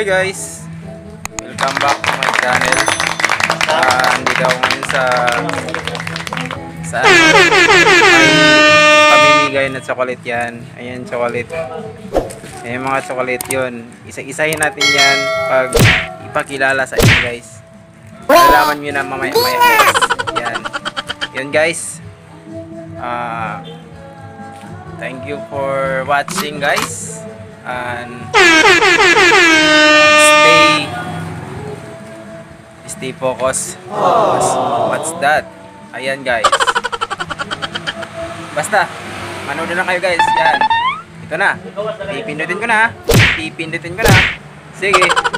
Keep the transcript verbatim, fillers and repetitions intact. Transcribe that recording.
Hi guys! Welcome back to my channel. Uh, Andito ako ngayon sa sa may pamimigay na chocolate yan. Ayan, chocolate. Ayan mga chocolate yun. Isa-isahin natin yan pag ipakilala sa inyo guys. Malalaman nyo na mamaya maya guys. Yan. Yun guys. Uh, thank you for watching guys. And stay stay focused. What's, what's that? Ayan guys. Basta manood na lang kayo guys. Yan. Ito na. Pipindutin ko na. Pipindutin ko na. Sige.